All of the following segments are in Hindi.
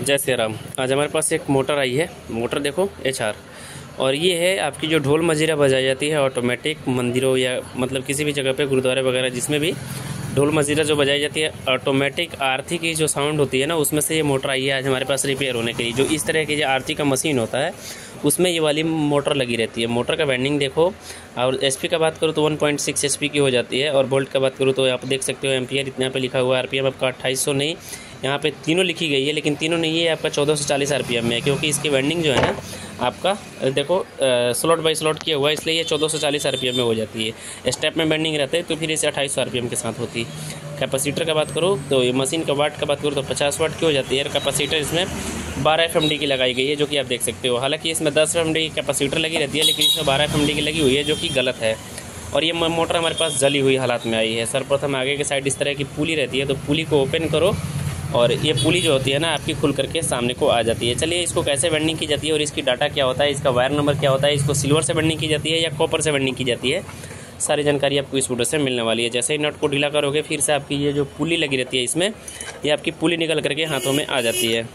जय श्री राम। आज हमारे पास एक मोटर आई है। मोटर देखो HR, और ये है आपकी जो ढोल मजीरा बजाई जाती है ऑटोमेटिक मंदिरों या मतलब किसी भी जगह पे गुरुद्वारे वगैरह जिसमें भी ढोल मजीरा जो बजाई जाती है ऑटोमेटिक आरती की जो साउंड होती है ना, उसमें से ये मोटर आई है आज हमारे पास रिपेयर होने के लिए। जो इस तरह की जो आरती का मशीन होता है उसमें ये वाली मोटर लगी रहती है। मोटर का वाइंडिंग देखो, और HP का बात करूँ तो 1.6 HP की हो जाती है, और वोल्ट का बात करूँ तो आप देख सकते हो एम्पियर इतना पे लिखा हुआ है। RPM आपका 2800 नहीं, यहाँ पे तीनों लिखी गई है, लेकिन तीनों नहीं है, आपका 1440 RPM में है, क्योंकि इसकी वाइंडिंग जो है ना आपका देखो स्लॉट बाय स्लॉट किया हुआ है, इसलिए ये 1440 RPM में हो जाती है। स्टेप में वाइंडिंग रहता है तो फिर इसे 2800 RPM के साथ होती है। कैपेसिटर का बात करूँ तो ये मशीन का वाट का बात करूँ तो 50 वाट की हो जाती है। कैपेसिटर इसमें 12 FMD की लगाई गई है, जो कि आप देख सकते हो। हालांकि इसमें 10 FMD की कैपेसिटर लगी रहती है, लेकिन इसमें 12 FMD की लगी हुई है, जो कि गलत है। और ये मोटर हमारे पास जली हुई हालात में आई है। सर्वप्रथम आगे के साइड इस तरह की पुली रहती है, तो पुली को ओपन करो और ये पुली जो होती है ना आपकी खुल करके सामने को आ जाती है। चलिए इसको कैसे वेंडिंग की जाती है और इसकी डाटा क्या होता है, इसका वायर नंबर क्या होता है, इसको सिल्वर से वेंडिंग की जाती है या कॉपर से वेंडिंग की जाती है, सारी जानकारी आपको इस वीडियो से मिलने वाली है। जैसे ही नट को ढीला करोगे फिर से आपकी ये जो पुली लगी रहती है इसमें, ये आपकी पुली निकल करके हाथों में आ जाती है।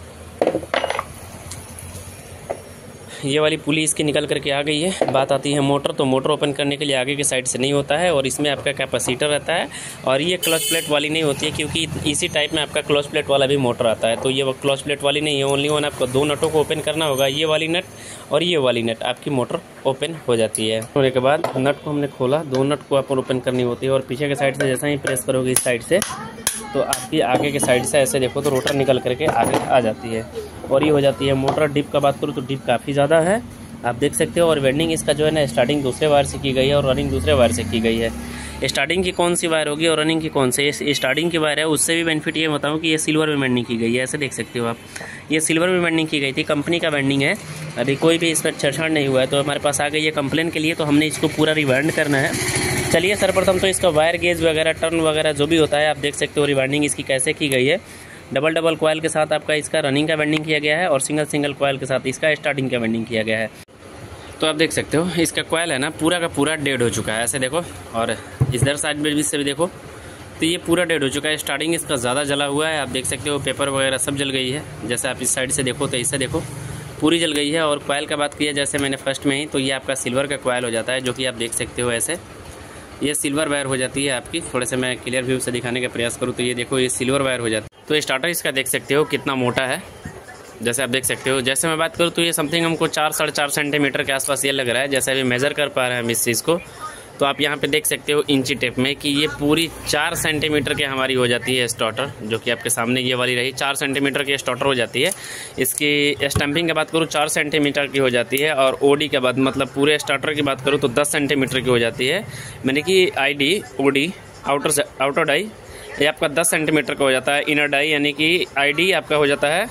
ये वाली पुली इसकी निकल करके आ गई है। बात आती है मोटर, तो मोटर ओपन करने के लिए आगे की साइड से नहीं होता है, और इसमें आपका कैपेसिटर रहता है, और ये क्लच प्लेट वाली नहीं होती है, क्योंकि इसी टाइप में आपका क्लच प्लेट वाला भी मोटर आता है। तो ये क्लच प्लेट वाली नहीं है, ओनली वन आपको दो नटों को ओपन करना होगा, ये वाली नट और ये वाली नट, आपकी मोटर ओपन हो जाती है। होने के बाद नट को हमने खोला, दो नट को आपको ओपन करनी होती है, और पीछे के साइड से जैसा ही प्रेस करोगे इस साइड से, तो आपकी आगे के साइड से ऐसे देखो तो रोटर निकल करके आगे आ जाती है, और ये हो जाती है मोटर। डिप का बात करूँ तो डिप काफ़ी ज़्यादा है, आप देख सकते हो। और वेंडिंग इसका जो है ना स्टार्टिंग दूसरे वायर से की गई है और रनिंग दूसरे वायर से की गई है। स्टार्टिंग की कौन सी वायर होगी और रनिंग की कौन सी, स्टार्टिंग की वायर है उससे भी बेनिफिट ये बताऊँ कि ये सिल्वर में वेंडिंग की गई है। ऐसे देख सकते हो आप, ये सिल्वर में वेंडिंग की गई थी, कंपनी का वेंडिंग है, अभी कोई भी इसमें छेड़छाड़ नहीं हुआ है। तो हमारे पास आ गई है कंप्लेन के लिए, तो हमने इसको पूरा रिवाइंड करना है। चलिए सर्वप्रथम तो इसका वायर गेज वगैरह टर्न वगैरह जो भी होता है आप देख सकते हो रिवाइंडिंग इसकी कैसे की गई है। डबल कॉयल के साथ आपका इसका रनिंग का वेंडिंग किया गया है, और सिंगल कॉयल के साथ इसका स्टार्टिंग का वेंडिंग किया गया है। तो आप देख सकते हो इसका कॉयल है ना पूरा का पूरा डेड हो चुका है, ऐसे देखो, और इधर साइड में से भी देखो तो ये पूरा डेड हो चुका है। स्टार्टिंग इसका ज़्यादा जला हुआ है, आप देख सकते हो पेपर वगैरह सब जल गई है। जैसे आप इस साइड से देखो तो इससे देखो पूरी जल गई है। और कॉयल का बात किया जैसे मैंने फर्स्ट में ही, तो ये आपका सिल्वर का कॉयल हो जाता है, जो कि आप देख सकते हो ऐसे ये सिल्वर वायर हो जाती है आपकी। थोड़े से मैं क्लियर व्यू से दिखाने का प्रयास करूँ तो ये देखो ये सिल्वर वायर हो जाती है। तो स्टार्टर इसका देख सकते हो कितना मोटा है, जैसे आप देख सकते हो। जैसे मैं बात करूँ तो ये समथिंग हमको 4-4.5 सेंटीमीटर के आसपास ये लग रहा है, जैसे अभी मेज़र कर पा रहे हैं हम इस चीज़ को। तो आप यहाँ पे देख सकते हो इंची टेप में कि ये पूरी 4 सेंटीमीटर की हमारी हो जाती है स्टार्टर, जो कि आपके सामने ये वाली रही 4 सेंटीमीटर की स्टार्टर हो जाती है। इसकी स्टैंपिंग की बात करूँ 4 सेंटीमीटर की हो जाती है, और OD के बाद मतलब पूरे स्टार्टर की बात करूँ तो 10 सेंटीमीटर की हो जाती है। मैंने कि ID OD आउटर डाई ये आपका 10 सेंटीमीटर का हो जाता है। इनर डाई यानी कि ID आपका हो जाता है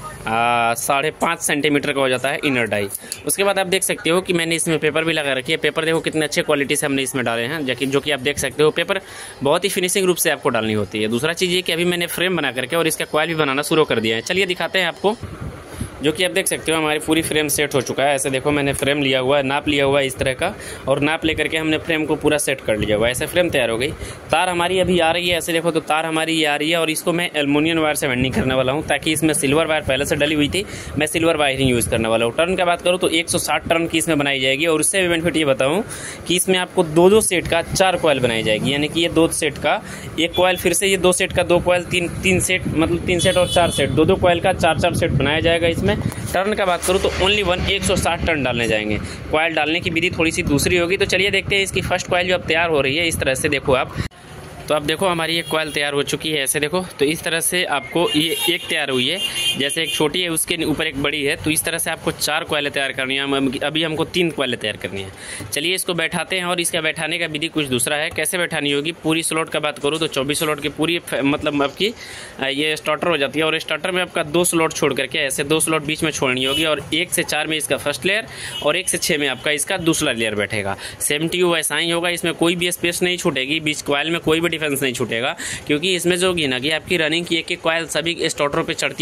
5.5 सेंटीमीटर का हो जाता है इनर डाई। उसके बाद आप देख सकते हो कि मैंने इसमें पेपर भी लगा रखी है। पेपर देखो कितने अच्छे क्वालिटी से हमने इसमें डाले हैं, जो कि आप देख सकते हो पेपर बहुत ही फिनिशिंग रूप से आपको डालनी होती है। दूसरा चीज़ ये कि अभी मैंने फ्रेम बना करके और इसका कॉयल भी बनाना शुरू कर दिया है। चलिए दिखाते हैं आपको, जो कि आप देख सकते हो हमारी पूरी फ्रेम सेट हो चुका है। ऐसे देखो मैंने फ्रेम लिया हुआ है, नाप लिया हुआ है इस तरह का, और नाप लेकर के हमने फ्रेम को पूरा सेट कर लिया हुआ है। ऐसे फ्रेम तैयार हो गई। तार हमारी अभी आ रही है, ऐसे देखो तो तार हमारी ये आ रही है, और इसको मैं एल्युमिनियम वायर से वेंडिंग करने वाला हूँ, ताकि इसमें सिल्वर वायर पहले से डली हुई थी, मैं सिल्वर वायरिंग यूज़ करने वाला हूँ। टर्न की बात करूँ तो 160 टर्न की इसमें बनाई जाएगी, और उससे भी बेनिफिट ये बताऊँ कि इसमें आपको 2 सेट का 4 कॉयल बनाई जाएगी, यानी कि ये 2 सेट का 1 कॉयल, फिर से ये 2 सेट का 2 कॉयल, 3 सेट मतलब 3 सेट और 4 सेट, 2 कॉयल का 4 सेट बनाया जाएगा इसमें। टर्न का बात करूँ तो ओनली 160 टर्न डालने जाएंगे। कॉयल डालने की विधि थोड़ी सी दूसरी होगी। तो चलिए देखते हैं इसकी फर्स्ट कॉयल जो अब तैयार हो रही है। इस तरह से देखो आप, तो अब देखो हमारी एक कॉयल तैयार हो चुकी है, ऐसे देखो। तो इस तरह से आपको ये एक तैयार हुई है, जैसे एक छोटी है उसके ऊपर एक बड़ी है, तो इस तरह से आपको 4 कॉयलें तैयार करनी है। अभी हमको 3 कॉयलें तैयार करनी है। चलिए इसको बैठाते हैं, और इसका बैठाने का विधि कुछ दूसरा है। कैसे बैठानी होगी, पूरी स्लॉट का बात करूँ तो 24 स्लॉट की पूरी मतलब आपकी ये स्टार्टर हो जाती है, और स्टार्टर में आपका 2 स्लॉट छोड़ करके ऐसे 2 स्लॉट बीच में छोड़नी होगी, और 1 से 4 में इसका फर्स्ट लेयर, और 1 से 6 में आपका इसका दूसरा लेयर बैठेगा। सेम टू वैसा ही होगा, इसमें कोई भी स्पेस नहीं छूटेगी, बीच कॉयल में कोई भी डिफरेंस नहीं छूटेगा, क्योंकि इसमें जो होगी ना कि आपकी रनिंग की एक कॉयल सभी स्टार्टरों पे चढ़ती हुई चली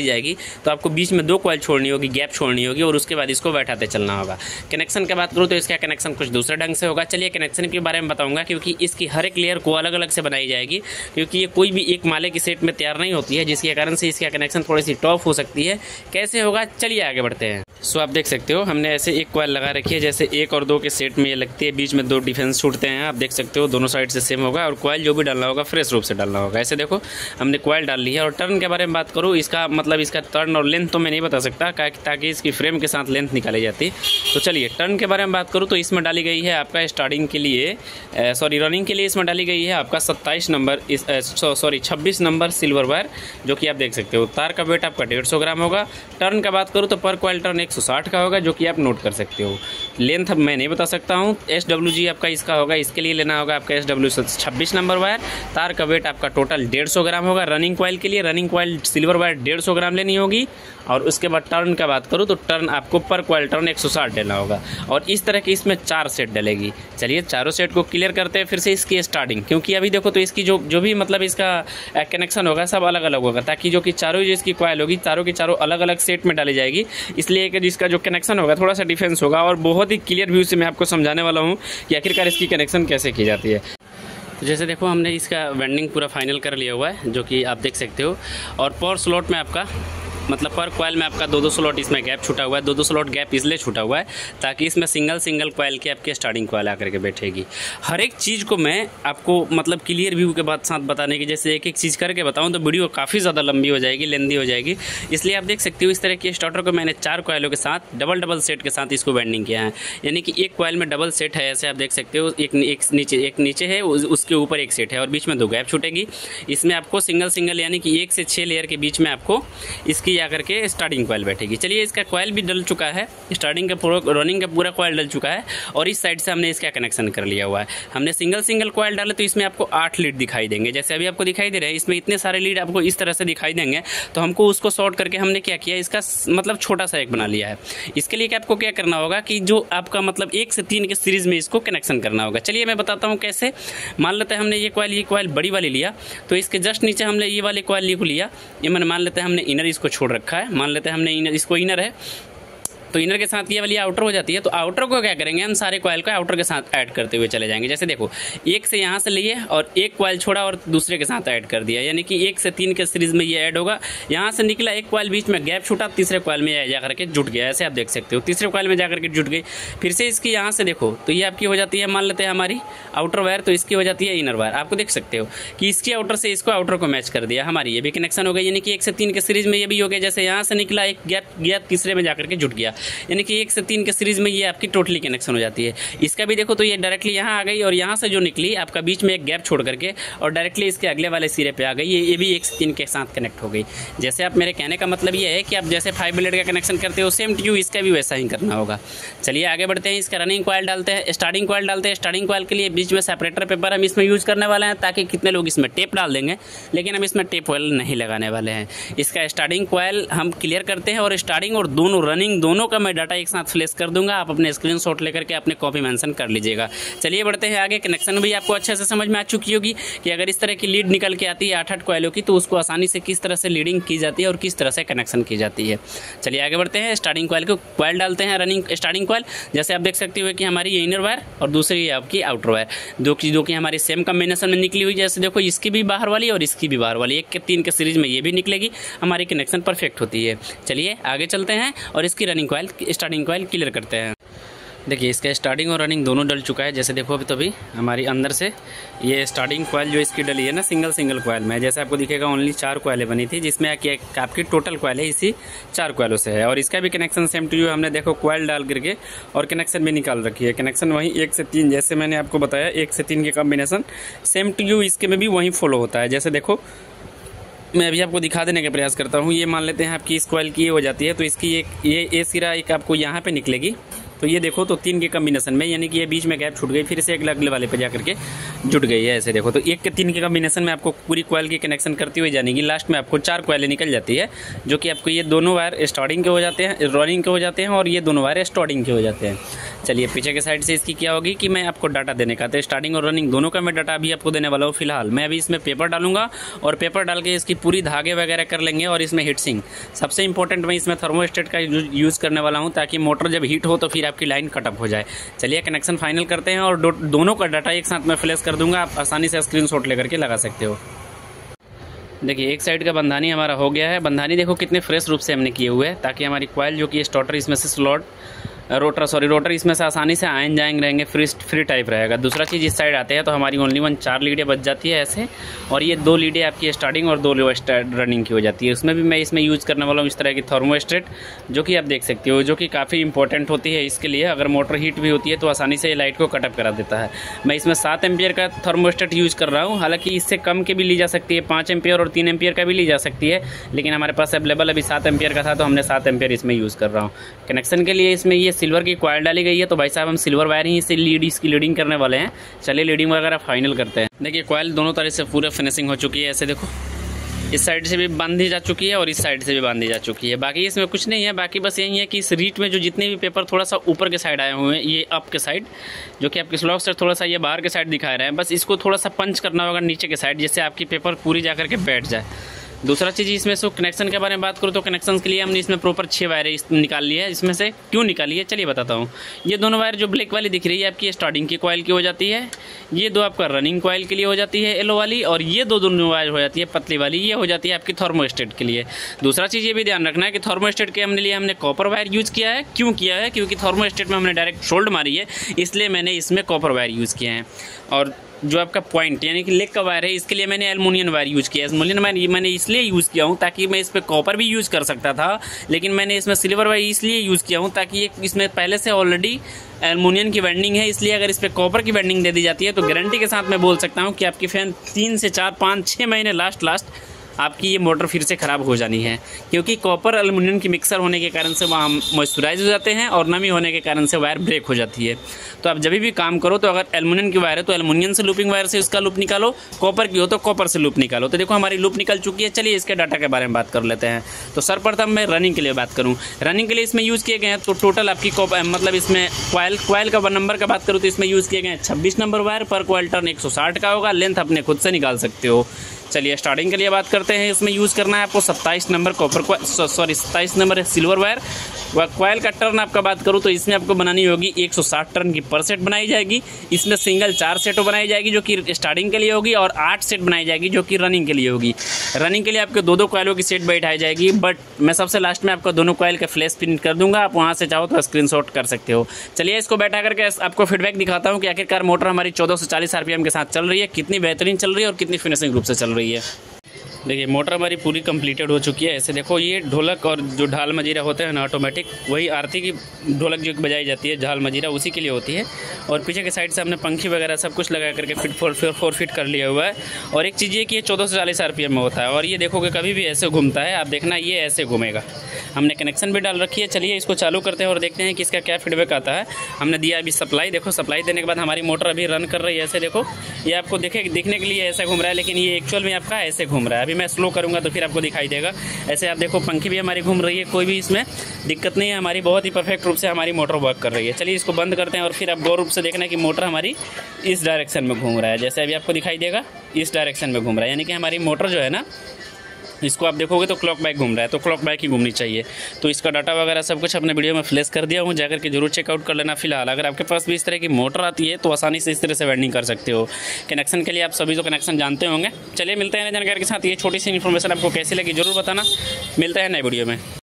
जाएगी तो आपको बीच में 2 कॉइल छोड़नी होगी, गैप छोड़नी होगी और उसके बाद इसको बैठाते चलना होगा। कनेक्शन की बात करूँ तो इसका कनेक्शन कुछ दूसरे ढंग से होगा। चलिए कनेक्शन के बारे में बताऊँगा, क्योंकि इसकी हर एक लेयर को अलग अलग से बनाई जाएगी, क्योंकि ये कोई भी एक माले की सेट में तैयार नहीं होती है, जिसके कारण से इसका कनेक्शन थोड़ी सी टफ हो सकती है। कैसे होगा चलिए आगे बढ़ते हैं। सो आप देख सकते हो हमने ऐसे एक कॉइल लगा रखी है, जैसे 1 और 2 के सेट में ये लगती है, बीच में 2 डिफेंस छूटते हैं। आप देख सकते हो दोनों साइड से सेम होगा और कॉइल जो भी डालना होगा फ्रेश रूप से डालना होगा। ऐसे देखो हमने कॉइल डाल ली है। और टर्न के बारे में बात करूँ, इसका मतलब इसका टर्न और लेंथ तो मैं नहीं बता सकता, ताकि इसकी फ्रेम के साथ लेंथ निकाली जाती। तो चलिए टर्न के बारे में बात करूँ तो इसमें डाली गई है आपका स्टार्टिंग के लिए रनिंग के लिए इसमें डाली गई है आपका 26 नंबर सिल्वर वायर, जो कि आप देख सकते हो। तार का वेट आपका 150 ग्राम होगा। टर्न का बात करूँ तो पर कॉइल टर्न 160 का होगा, जो कि आप नोट कर सकते हो। लेंथ अब मैं नहीं बता सकता हूँ। SWG आपका इसका होगा, इसके लिए लेना होगा आपका SW 26 नंबर वायर। तार का वेट आपका टोटल 150 ग्राम होगा। रनिंग कॉइल के लिए running coil silver wire 150 gram लेनी होगी। और उसके बाद टर्न का बात करूँ तो टर्न आपको पर कॉइल टर्न 160 लेना होगा। और इस तरह की इसमें 4 सेट डलेगी। चलिए चारों सेट को क्लियर करते हैं फिर से इसकी स्टार्टिंग, क्योंकि अभी देखो तो इसकी जो भी मतलब इसका कनेक्शन होगा सब अलग अलग होगा, ताकि जो कि चारों जो इसकी कॉइल होगी चारों की चारों अलग अलग सेट में डाली जाएगी, इसलिए कि जिसका जो कनेक्शन होगा थोड़ा सा डिफरेंस होगा। और बहुत ही क्लियर व्यू से मैं आपको समझाने वाला हूँ कि आखिरकार इसकी कनेक्शन कैसे की जाती है। तो जैसे देखो हमने इसका वेंडिंग पूरा फाइनल कर लिया हुआ है, जो कि आप देख सकते हो। और पर स्लॉट में आपका मतलब पर कॉइल में आपका 2-2 स्लॉट इसमें गैप छूटा हुआ है। 2-2 स्लॉट गैप इसलिए छूटा हुआ है ताकि इसमें सिंगल कॉइल की आपकी स्टार्टिंग कॉइल आकर के बैठेगी। हर एक चीज़ को मैं आपको मतलब क्लियर व्यू के बाद साथ बताने की, जैसे एक एक चीज़ करके बताऊं तो वीडियो काफ़ी ज़्यादा लंबी हो जाएगी, लेंदी हो जाएगी। इसलिए आप देख सकते हो इस तरह की स्टार्टर को मैंने 4 कॉइलों के साथ डबल सेट के साथ इसको वेंडिंग किया है। यानी कि एक कॉइल में डबल सेट है, ऐसे आप देख सकते हो। एक नीचे है, उसके ऊपर एक सेट है और बीच में 2 गैप छूटेगी। इसमें आपको सिंगल यानी कि 1 से 6 लेयर के बीच में आपको इसकी आकर के स्टार्टिंग कॉइल बैठेगी। चलिए इसका कॉइल भी डल चुका है, स्टार्टिंग का पूरा रनिंग का पूरा कॉइल डल चुका है। और इस साइड से हमने इसका कनेक्शन कर लिया हुआ है। हमने सिंगल कॉइल डाले तो इसमें आपको 8 लीड दिखाई देंगे, जैसे अभी आपको दिखाई दे रहे हैं। इसमें इतने सारे लीड आपको इस तरह से दिखाई देंगे, तो हमको उसको शॉर्ट करके हमने क्या किया, इसका मतलब छोटा सा एक बना लिया है। इसके लिए आपको क्या करना होगा कि जो आपका मतलब 1 से 3 के सीरीज में इसको कनेक्शन करना होगा। चलिए मैं बताता हूँ कैसे। मान लेते हैं हमने ये कॉइल बड़ी वाली लिया, तो इसके जस्ट नीचे हमने ये वाले कॉइल को लिया। ये मैंने मान लेते हैं हमने इनर इसको छोड़ रखा है, मान लेते हैं हमने इनर, इसको इनर है तो इनर के साथ ये वाली आउटर हो जाती है। तो आउटर को क्या करेंगे, हम सारे कॉइल को आउटर के साथ ऐड करते हुए चले जाएंगे। जैसे देखो एक से यहाँ से लिए और एक कॉइल छोड़ा और दूसरे के साथ ऐड कर दिया, यानी कि 1 से 3 के सीरीज में ये ऐड होगा। यहाँ से निकला एक कॉइल, बीच में गैप छूटा, तीसरे कॉइल में जाकर के जुट गया। ऐसे आप देख सकते हो तीसरे कॉइल में जाकर के जुट गई। फिर से इसकी यहाँ से देखो तो ये आपकी हो जाती है, मान लेते हैं हमारी आउटर वायर, तो इसकी हो जाती है इनर वायर। आपको देख सकते हो कि इसकी आउटर से इसको आउटर को मैच कर दिया, हमारी ये भी कनेक्शन हो गया। यानी कि 1 से 3 के सीरीज में ये भी हो गया। जैसे यहाँ से निकला एक गैप गया, तीसरे में जाकर के जुट गया, यानी कि 1 से 3 के सीरीज में ये आपकी टोटली कनेक्शन हो जाती है। इसका भी देखो तो ये डायरेक्टली यहाँ आ गई और यहाँ से जो निकली आपका बीच में एक गैप छोड़ करके और डायरेक्टली इसके अगले वाले सिरे पे आ गई। ये भी 1 से 3 के साथ कनेक्ट हो गई। जैसे आप, मेरे कहने का मतलब ये है कि आप जैसे 5 ब्लेड का कनेक्शन करते हो सेम टू यू इसका भी वैसा ही करना होगा। चलिए आगे बढ़ते हैं। इसका रनिंग कॉइल डालते हैं, स्टार्टिंग कॉइल डालते हैं। स्टार्टिंग कॉइल के लिए बीच में सेपरेटर पेपर हम इसमें यूज़ करने वाले हैं, ताकि कितने लोग इसमें टेप डाल देंगे, लेकिन हम इसमें टेप ऑयल नहीं लगाने वाले हैं। इसका स्टार्टिंग कॉइल हम क्लियर करते हैं और स्टार्टिंग और दोनों रनिंग दोनों का मैं डाटा एक साथ फ्लैश कर दूंगा। आप अपने स्क्रीनशॉट लेकर के अपने कॉपी मेंशन कर लीजिएगा। चलिए बढ़ते हैं आगे। कनेक्शन भी आपको अच्छे से समझ में आ चुकी होगी कि अगर इस तरह की लीड निकल के आती है 8-8 कॉइलों की, तो उसको आसानी से किस तरह से लीडिंग की जाती है और किस तरह से कनेक्शन की जाती है। चलिए आगे बढ़ते हैं। स्टार्टिंग कॉइल को कॉइल डालते हैं, रनिंग स्टार्टिंग कॉइल। जैसे आप देख सकते हो कि हमारी ये इनर वायर और दूसरी आपकी आउटर वायर, जो कि हमारी सेम कॉम्बिनेशन में निकली हुई। जैसे देखो इसकी भी बाहर वाली और इसकी भी बाहर वाली, 1 के 3 के सीरीज में ये भी निकलेगी, हमारी कनेक्शन परफेक्ट होती है। चलिए आगे चलते हैं और इसकी running coil, starting coil clear करते हैं। देखिए इसका स्टार्टिंग और रनिंग दोनों डल चुका है। जैसे देखो अभी तो अभी हमारी अंदर से ये स्टार्टिंग कॉइल जो इसकी डली है ना सिंगल कॉइल में, जैसे आपको दिखेगा ओनली 4 कॉइलें बनी थी, जिसमें आपकी टोटल कॉइल है इसी 4 कॉइलों से है। और इसका भी कनेक्शन सेम टू यू हमने देखो कॉइल डाल करके और कनेक्शन भी निकाल रखी है। कनेक्शन वहीं 1 से 3, जैसे मैंने आपको बताया 1 से 3 के कॉम्बिनेशन सेम टू यू इसके में भी वहीं फॉलो होता है। जैसे देखो मैं अभी आपको दिखा देने का प्रयास करता हूँ। ये मान लेते हैं आपकी इस कॉइल की ये हो जाती है, तो इसकी ये सिरा एक आपको यहाँ पे निकलेगी, तो ये देखो तो 3 के कम्बिनेशन में, यानी कि ये बीच में गैप छूट गई, फिर से एक अगले वाले पे जाकर के जुट गई है। ऐसे देखो तो 1 के 3 के कम्बिनेशन में आपको पूरी कॉइल की कनेक्शन करती हुई जानेगी। लास्ट में आपको 4 कॉइलें निकल जाती है, जो कि आपको ये दोनों वायर स्टार्टिंग के हो जाते हैं, रनिंग के हो जाते हैं, और ये दोनों वायर स्टार्टिंग के हो जाते हैं। चलिए पीछे के साइड से इसकी क्या होगी कि मैं आपको डाटा देने का, तो स्टार्टिंग और रनिंग दोनों का मैं डाटा अभी आपको देने वाला हूँ। फिलहाल मैं अभी इसमें पेपर डालूंगा और पेपर डाल के इसकी पूरी धागे वगैरह कर लेंगे। और इसमें हीटसिंक सबसे इंपॉर्टेंट, मैं इसमें थर्मोस्टेट का यूज़ करने वाला हूँ, ताकि मोटर जब हीट हो तो फिर आपकी लाइन कटअप हो जाए। चलिए कनेक्शन फाइनल करते हैं और दोनों का डाटा एक साथ में फ्लैश कर दूंगा, आप आसानी से स्क्रीनशॉट लेकर के लगा सकते हो। देखिए एक साइड का बंधानी हमारा हो गया है। बंधानी देखो कितने फ्रेश रूप से हमने किए हुए हैं, ताकि हमारी कॉइल जो कि स्टार्टर इसमें से रोटर इसमें से आसानी से आयन जाएंगे रहेंगे, फ्री टाइप रहेगा। दूसरा चीज़ इस साइड आते हैं तो हमारी ओनली 4 लीडें बच जाती है ऐसे, और ये 2 लीडें आपकी स्टार्टिंग और 2 रनिंग की हो जाती है। उसमें भी मैं इसमें यूज़ करने वाला हूँ इस तरह की थर्मोस्टेट, जो कि आप देख सकते हो, जो कि काफ़ी इंपॉर्टेंट होती है इसके लिए। अगर मोटर हीट भी होती है तो आसानी से लाइट को कटअप करा देता है। मैं इसमें 7 एम्पियर का थर्मोस्टेट यूज़ कर रहा हूँ, हालांकि इससे कम के भी ली जा सकती है, 5 एम्पियर और 3 एम्पियर का भी ली जा सकती है, लेकिन हमारे पास अवेलेबल अभी 7 एम्पियर का था तो हमने 7 एम्पियर इसमें यूज़ कर रहा हूँ। कनेक्शन के लिए इसमें ये सिल्वर की कॉइल डाली गई है, तो भाई साहब हम सिल्वर वायर ही इससे इसकी लीडिंग करने वाले हैं। चलिए लीडिंग वगैरह फाइनल करते हैं। देखिए कॉइल दोनों तरह से पूरे फिनिशिंग हो चुकी है। ऐसे देखो इस साइड से भी बांधी जा चुकी है और इस साइड से भी बांधी जा चुकी है। बाकी इसमें कुछ नहीं है, बाकी बस यही है कि इस रीट में जो जितने भी पेपर थोड़ा सा ऊपर के साइड आए हुए हैं, ये अप के साइड, जो कि आपके स्लॉक से थोड़ा सा ये बाहर के साइड दिखा रहे हैं, बस इसको थोड़ा सा पंच करना होगा नीचे के साइड, जिससे आपकी पेपर पूरी जा करके बैठ जाए। दूसरा चीज़ इसमें से कनेक्शन के बारे में बात करूँ तो कनेक्शन के लिए हमने इसमें प्रॉपर 6 वायर निकाल ली है। इसमें से क्यों निकाली है चलिए बताता हूँ। ये दोनों वायर जो ब्लैक वाली दिख रही है आपकी स्टार्टिंग की कॉइल की हो जाती है, ये 2 आपका रनिंग कॉइल के लिए हो जाती है येलो वाली, और ये दोनों वायर हो जाती है पतली वाली, ये हो जाती है आपकी थर्मोस्टेट के लिए। दूसरा चीज़ ये भी ध्यान रखना है कि थर्मोस्टेट के हमने कॉपर वायर यूज़ किया है। क्यों किया है? क्योंकि थर्मोस्टेट में हमने डायरेक्ट शोल्ड मारी है, इसलिए मैंने इसमें कॉपर वायर यूज़ किए हैं। और जो आपका पॉइंट यानी कि लेग का वायर है, इसके लिए मैंने एल्युमिनियम वायर यूज़ किया है। एल्युमिनियम वायर मैंने इसलिए यूज़ किया हूँ ताकि मैं इस पर कॉपर भी यूज़ कर सकता था, लेकिन मैंने इसमें सिल्वर वायर इसलिए यूज़ किया हूँ ताकि इसमें पहले से ऑलरेडी एल्युमिनियम की वेल्डिंग है, इसलिए अगर इस पर कॉपर की वेल्डिंग दे दी जाती है तो गारंटी के साथ मैं बोल सकता हूँ कि आपकी फैन 3 से 4, 5, 6 महीने लास्ट आपकी ये मोटर फिर से ख़राब हो जानी है, क्योंकि कॉपर एल्युमिनियम की मिक्सर होने के कारण से वहाँ मॉइस्चराइज हो जाते हैं और नमी होने के कारण से वायर ब्रेक हो जाती है। तो आप जब भी काम करो तो अगर एल्युमिनियम की वायर है तो एल्युमिनियम से लूपिंग वायर से उसका लूप निकालो, कॉपर की हो तो कॉपर से लूप निकालो। तो देखो हमारी लूप निकल चुकी है। चलिए इसके डाटा के बारे में बात कर लेते हैं। तो सर्वप्रथम मैं रनिंग के लिए बात करूँ, रनिंग के लिए इसमें यूज़ किए गए हैं तो टोटल आपकी मतलब इसमें कॉइल का नंबर का बात करूँ तो इसमें यूज़ किए गए हैं 26 नंबर वायर। पर कॉइल टर्न 160 का होगा, लेंथ अपने खुद से निकाल सकते हो। चलिए स्टार्टिंग के लिए बात करते हैं। इसमें यूज़ करना है आपको 27 नंबर सत्ताईस नंबर सिल्वर वायर। कॉइल का टर्न आपका बात करूँ तो इसमें आपको बनानी होगी 160 टर्न की पर सेट बनाई जाएगी। इसमें सिंगल 4 सेटों बनाई जाएगी जो कि स्टार्टिंग के लिए होगी, और 8 सेट बनाई जाएगी जो कि रनिंग के लिए होगी। रनिंग के लिए आपके 2-2 कॉइलों की सेट बैठाई जाएगी, बट मैं सबसे लास्ट में आपको दोनों कॉइल के फ्लैश प्रिंट कर दूंगा, आप वहाँ से चाहो तो स्क्रीनशॉट कर सकते हो। चलिए इसको बैठा करके आपको फीडबैक दिखाता हूँ कि आखिरकार मोटर हमारी 14 से 40 RPM के साथ चल रही है, कितनी बेहतरीन चल रही है और कितनी फिनिशिंग रूप से चल रही है। देखिए मोटर हमारी पूरी कंप्लीटेड हो चुकी है। ऐसे देखो ये ढोलक और जो ढाल मजीरा होते हैं ना ऑटोमेटिक, वही आरती की ढोलक जो बजाई जाती है झाल मजीरा उसी के लिए होती है। और पीछे के साइड से हमने पंखी वगैरह सब कुछ लगा करके फोर फिट कर लिया हुआ है। और एक चीज़ ये कि ये 14 से 40 RPM में होता है, और ये देखोगे कभी भी ऐसे घूमता है, आप देखना ये ऐसे घूमेगा। हमने कनेक्शन भी डाल रखी है। चलिए इसको चालू करते हैं और देखते हैं कि इसका क्या फीडबैक आता है। हमने दिया अभी सप्लाई, देखो सप्लाई देने के बाद हमारी मोटर अभी रन कर रही है। ऐसे देखो ये आपको दिखने के लिए ऐसा घूम रहा है, लेकिन ये एक्चुअल में आपका ऐसे घूम रहा है। अभी मैं स्लो करूँगा तो फिर आपको दिखाई देगा। ऐसे आप देखो पंखी भी हमारी घूम रही है, कोई भी इसमें दिक्कत नहीं है, हमारी बहुत ही परफेक्ट रूप से हमारी मोटर वर्क कर रही है। चलिए इसको बंद करते हैं और फिर आप गौर रूप से देखना कि मोटर हमारी इस डायरेक्शन में घूम रहा है। जैसे अभी आपको दिखाई देगा इस डायरेक्शन में घूम रहा है, यानी कि हमारी मोटर जो है ना, इसको आप देखोगे तो क्लॉक बैक घूम रहा है, तो क्लॉक बैक ही घूमनी चाहिए। तो इसका डाटा वगैरह सब कुछ अपने वीडियो में फ्लैश कर दिया हूँ, जाकर के जरूर चेकआउट कर लेना। फिलहाल अगर आपके पास भी इस तरह की मोटर आती है तो आसानी से इस तरह से वेल्डिंग कर सकते हो। कनेक्शन के लिए आप सभी तो कनेक्शन जानते होंगे। चलिए मिलते हैं नई जानकारी के साथ। ये छोटी सी इन्फॉर्मेशन आपको कैसी लगी जरूर बताना। मिलते हैं नए वीडियो में।